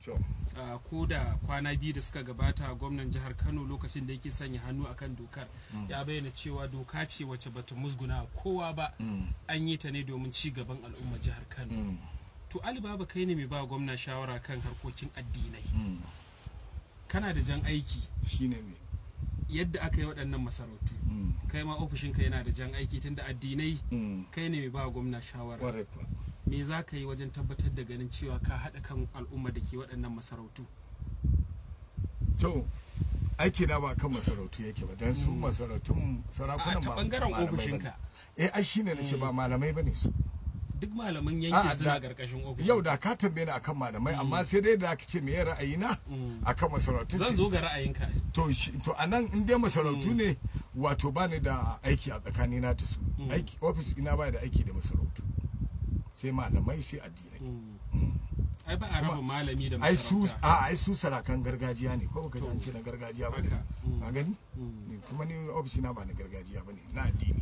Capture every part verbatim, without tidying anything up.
Uh, ko da kwana biyu da suka gabata gwamnan jihar Kano lokacin da yake sanya hannu akan dokar mm. ya bayyana cewa doka ce wacce bata musguna kowa ba mm. an yi ta ne domin ci gaban al'ummar jihar Kano mm. to Ali Baba kai ne mai ba gwamna shawara kan harkokin addinai mm. kana da jan aiki shine me yadda aka yi waɗannan masarautu mm. kai ma ofishinka yana da jan aiki tunda addinai mm. kai ne mai ba gwamna shawara me za ka yi wajen tabbatar da ganin cewa ka haɗa kan al'umma da ke waɗannan masarautu? To, aiki na ba kan masarautu yake ba, don su masarautun sarakunan ta ɓangaren ofishinka. Eh, ai shine na ce ba malamai ba ne su. Duk malaman yanki suna ƙarƙashin ofishin. Yau da ka tambaye ni akan malamai, amma sai dai da aka ce me ra'ayina akan masarautu. Zan zo ga ra'ayinka. To, to anan in dai masarautu ne, wato ba ni da aiki a tsakanina da su. Aiki ofis ina ba da aiki da masarautu. Sai malamai sai addinai ai ba a raba malami da ai su a ai su sarakan gargajiya ne ko baka ji na gargajiya ba ne ka gani kuma ni ofisi na ba na gargajiya bane na addini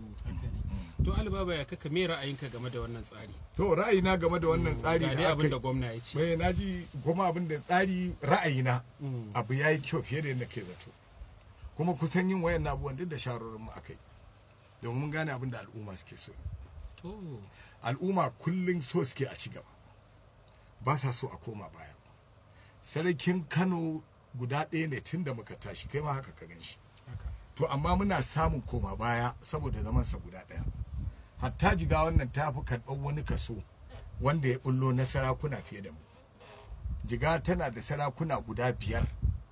ne to Ali Baba ya kaka me ra'ayinka game da wannan tsari to ra'ayina game da wannan tsari da aka abin da gwamna ya ce eh naji kuma abin da tsari ra'ayina abu yayi kyau fiye da yadda ke zato kuma kusan yin wayan abubuwan duk da shawarorin mu akai domin mun gane abin da al'umma suke so to al'umma kullum so suke a ci gaba ba sa so a koma baya sarkin Kano guda ɗaya ne tun da muka tashi kai ma haka ka gan shi to amma muna samun koma baya saboda zaman sa guda ɗaya hatta jiga wannan ta fi karɓar wani kaso wanda ya bullo na sarakuna fiye da mu jiga tana da sarakuna guda biyar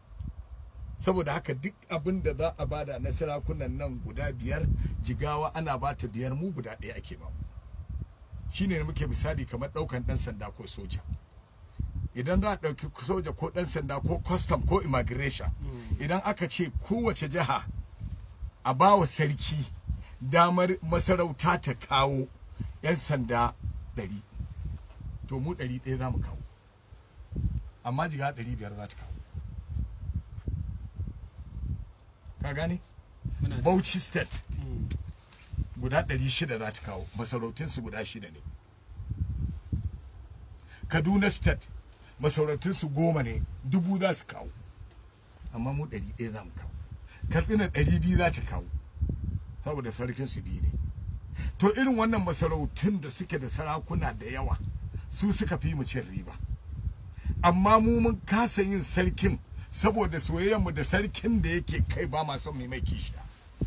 saboda haka duk abin da za a bada na sarakunan nan guda biyar jigawa ana bata biyar mu guda ɗaya ake ba shine muke misali kamar ɗaukan ɗan sanda ko soja idan za a ɗauki soja ko ɗan sanda ko custom ko immigration idan aka ce kowace jiha a bawa sarki damar masarauta ta kawo 'yan sanda ɗari to mu ɗari ɗaya za mu kawo amma jiga ɗari biyar za ta kawo ka gane Bauchi state guda ɗari shida za ta kawo masarautunsu guda shida ne Kaduna state masarautunsu goma ne dubu za su kawo amma mu ɗari ɗaya za mu kawo Katsina ɗari biyu za ta kawo saboda sarkinsu biyu ne to irin wannan masarautun da suke da sarakuna da yawa su suka fi mu cin riba amma mu mun kasa yin sarkin saboda soyayyarmu da sarkin da yake kai ba ma son mai mai kishiya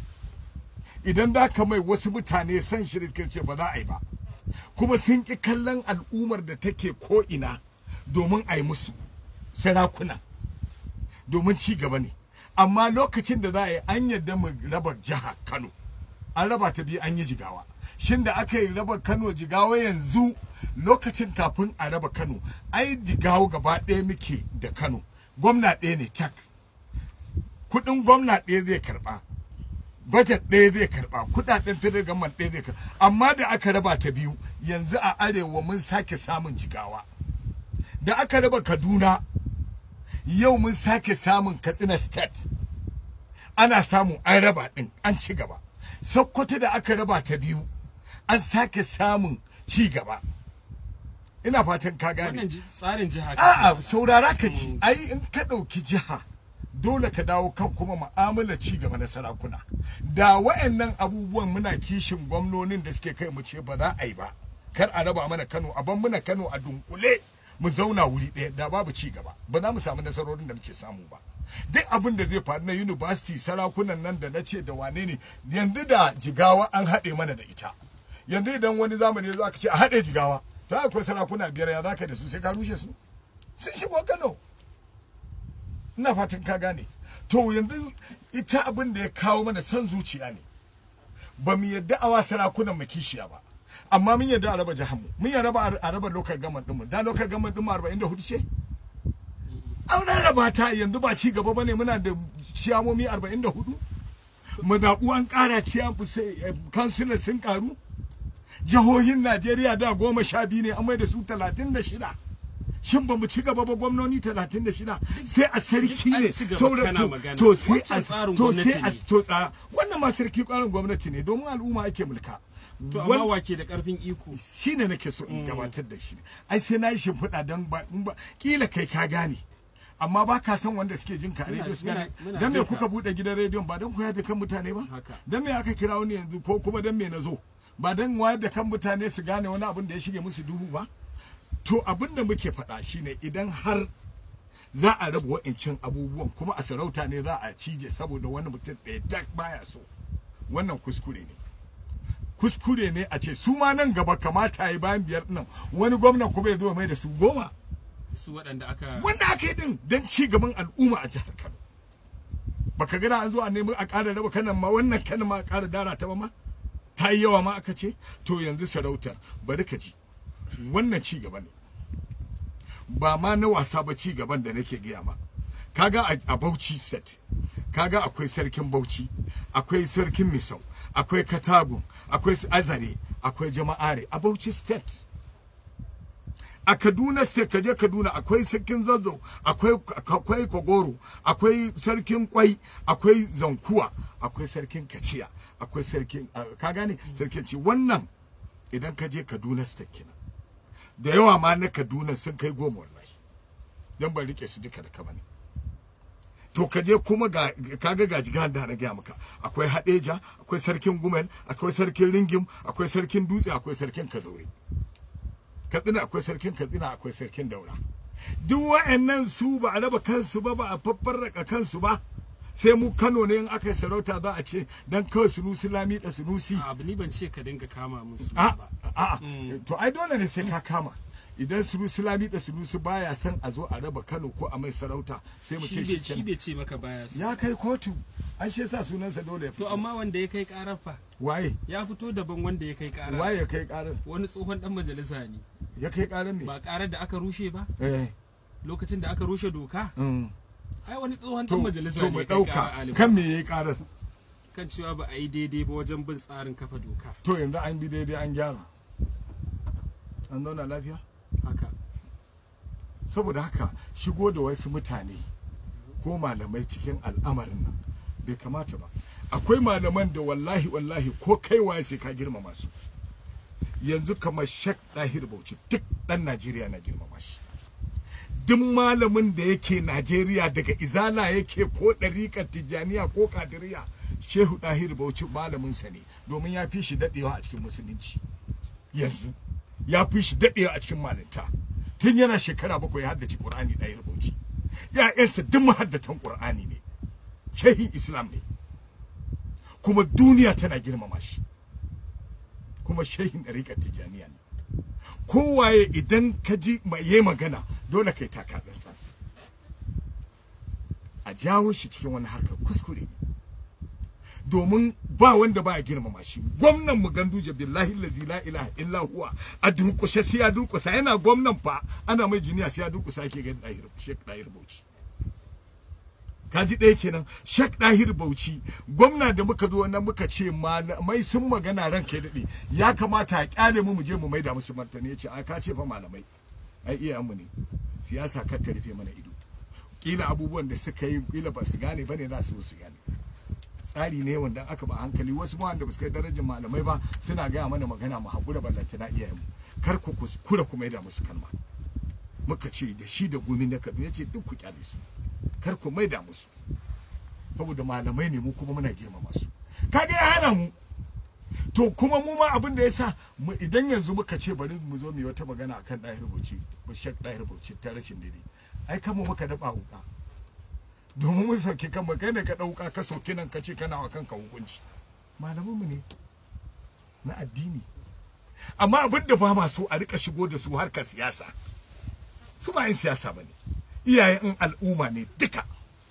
idan da ka mai wasu mutane san shi ce ba za a yi ba kuma sun ƙi kallon al'ummar da take ko'ina domin a yi musu sarakuna domin ci gaba ne amma lokacin da za a yi an yadda mu raba jiha Kano an raba ta biyu an yi jigawa shin da aka yi raba Kano jigawa yanzu lokacin kafin a raba Kano ai jigawa gaba ɗaya muke da Kano gwamna ɗaya ne tak kuɗin gwamna ɗaya zai karɓa budget ɗaya zai karɓa kuɗaɗen federal government ɗaya zai karɓa amma da aka raba ta biyu yanzu a arewa mun sake samun jigawa da aka raba Kaduna yau mun sake samun Katsina state ana samu an raba ɗin an ci gaba Sokoto da aka raba ta biyu an sake samun ci gaba ina fatan ka gane wannan tsarin jiha a'a saurara ka ji ai in ka ɗauki jiha dole ka dawo kan kuma mu'amala ci gaba na sarakuna da wayannan abubuwan muna kishin gwamnonin da suke kai mu ce ba za a yi ba kar a raba mana Kano a ban muna Kano a dunkule mu zauna wuri ɗaya da babu ci gaba ba za mu samu nasarorin da muke samu ba duk abin da zai faru na university sarakunan nan da na ce da wane ne yanzu da jigawa an haɗe mana da ita yanzu idan wani zamani za ka ce a haɗe jigawa to akwai sarakuna biyar ya za ka da su sai ka rushe su sun shigo Kano ina fatan ka gane to yanzu ita abin da ya kawo mana son zuciya ne ba mu yadda awa sarakunan mu kishiya ba amma mun yadda a raba jihar mu mun yadda a raba local government din mu da local government din mu arba'in da hudu ce an rarraba ta yanzu ba ci gaba bane muna da ciyamomi arba'in da hudu mazaɓu an ƙara ciya kansilar sun ƙaru jihohin Najeriya da goma sha biyu ne an mai da su talatin da shida shin ba mu ci gaba ba gwamnoni talatin da shida sai a sarki ne saboda to sai a to sai a to wannan ma sarki ƙwarin gwamnati ne domin al'umma ake mulka to amma wake da karfin iko shine nake so in gabatar da shi ai sai na yi shimfiɗa don ba kila kai ka gane amma ba ka san wanda suke jin ka a rediyo su gane dan me kuka bude gidan rediyon ba don koyar da kan mutane ba dan me aka kira wani yanzu ko kuma dan me na zo ba dan wayar da kan mutane su gane wani abin da ya shige musu duhu ba to abin da muke faɗa shine idan har za a raba wa'ancin abubuwan kuma a sarauta ne za a cije saboda wani mutum ɗaya tak baya so wannan kuskure ne kuskure ne a ce su ma nan gaba kamata yi bayan biyar nan wani gwamnan kuma ya zo mai da su goma su waɗanda aka wanda aka yi din don ci gaban al'umma a jihar Kano baka gana an zo a nemi a ƙara raba kanan ma wannan kanan ma a ƙara dara ta ba ma ta yi yawa ma aka ce to yanzu sarautar bari ka ji wannan ci gaba ne ba ma na wasa ba ci gaban da nake gaya ma kaga a Bauchi state kaga akwai sarkin Bauchi akwai sarkin Misau akwai Katagun akwai Azare akwai Jama'are a Bauchi state a Kaduna state kaje Kaduna akwai sarkin Zazzau akwai akwai Kogoro akwai sarkin Kwai akwai Zankuwa akwai sarkin Kaciya akwai sarkin ka gane sarkin ci wannan idan kaje Kaduna state kenan da yawa ma na Kaduna sun kai goma wallahi dan ban rike su duka da ka bane to kaje kuma ga kaga gajigan da na gaya maka akwai Hadeja akwai sarkin Gumel akwai sarkin Ringim akwai sarkin Dutse akwai sarkin Kazaure Katsina akwai sarkin Katsina akwai sarkin Daura duk wa'annan su ba a raba kansu ba ba a faffarraka kansu ba sai mu Kano ne in aka yi sarauta za a ce dan kawai Sunusi Lami da Sunusi abu ni ban ce ka dinga kama musu a a to ai dole ne sai ka kama idan Sunusi Lami da Sunusi baya son a zo a raba Kano ko a mai sarauta sai mu ce shi shi bai ce maka baya so ya kai kotu an shi yasa sunansa dole ya fito to amma wanda ya kai karar fa waye ya fito daban wanda ya kai karar waye ya kai karar wani tsohon dan majalisa ne ya kai karar ne ba karar da aka rushe ba eh lokacin da aka rushe doka ai wani tsohon dan majalisa ne to mu dauka kan me yayi karar kan cewa ba a yi daidai ba wajen bin tsarin kafa doka to yanzu an bi daidai an gyara an zauna lafiya haka saboda haka shigo da wasu mutane ko malamai cikin al'amarin nan bai kamata ba akwai malaman da wallahi wallahi ko kai waye sai ka girmama su yanzu kamar Sheikh Dahir Bauchi duk dan Najeriya na girmama shi duk malamin da yake Najeriya daga izala yake ko dariƙar Tijjaniya ko Kadiriya Shehu Dahir Bauchi malamin sa ne domin ya fi shi dadewa a cikin musulunci yanzu ya fi shi dadewa a cikin malinta tun yana shekara bakwai ya haddace Qur'ani Dahir Bauchi ya'yansa duk muhaddatan Qur'ani ne shehin Islam ne kuma duniya tana girmama shi kuma shehin dariƙar Tijjaniya ne kowaye idan ka ji mai magana dole kai taka tsantsan a jawo shi cikin wani harkar kuskure ne domin ba wanda ba ya girmama shi gwamnan mu Ganduje billahi allazi la ilaha illa huwa a durkushe sai ya durkusa yana gwamnan fa ana mai jiniya sai ya durkusa yake ga Dahir Sheikh Dahir Bauchi kaji ɗaya kenan Sheikh Dahir Bauchi gwamna da muka zo nan muka ce malamai sun magana ran kai daɗe ya kamata a kyale mu mu je mu maida musu martani yace a ka ce fa malamai ai iyayen mu ne siyasa kar ta rufe mana ido kila abubuwan da suka yi kila ba su gane bane za su su gane tsari ne wanda aka ba hankali wasu ma wanda ba su kai darajar malamai ba suna gaya mana magana mu hakura ballantana iyayen mu kar ku kuskura ku maida musu kalma muka ce da shi da gumi na Kaduna yace duk ku kyale su kar ku maida musu saboda malamai ne mu kuma muna girmama su kage ya hana mu to kuma mu ma abin da yasa mu idan yanzu muka ce bari mu zo mu yi wata magana akan Dahir Bauchi ba Sheikh Dahir Bauchi ta rashin daidai ai kan mu muka daba wuka domin mun sauke kan mu kai ne ka dauka ka sauke nan ka ce kana wa kanka hukunci malaman mu ne na addini amma abin da ba ma so a rika shigo da su harkar siyasa su ba yin siyasa bane iyayen al'umma ne duka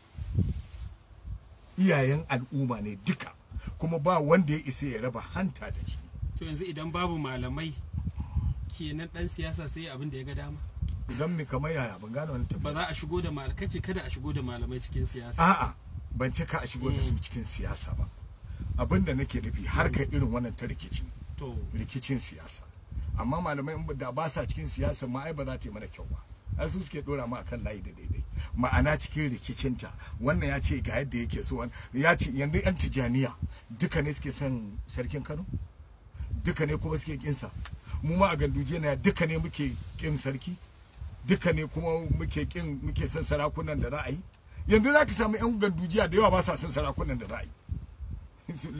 iyayen al'umma ne duka kuma ba wanda ya isa ya raba hanta da shi to yanzu idan babu malamai kenan dan siyasa sai abin da ya ga dama idan me kamar yaya ban gane wannan ba za a shigo da malamai kace kada a shigo da malamai cikin siyasa a'a ban ce ka a shigo da su cikin siyasa ba abin da nake nufi harkar irin wannan ta rikici to rikicin siyasa amma malamai da ba sa cikin siyasa ma ai ba za ta yi mana kyau ba asu suke dora mu akan layi da daidai ma'ana cikin rikicinta wannan ya ce ga yadda yake so ya ce yanzu yan Tijaniya duka ne suke son sarkin Kano duka ne kuma suke kinsa. Mu ma a ganduje na duka ne muke kin sarki, duka ne kuma muke kin muke son sarakunan da za a yi. Yanzu za ka samu yan gandujiya da yawa ba sa son sarakunan da za a yi.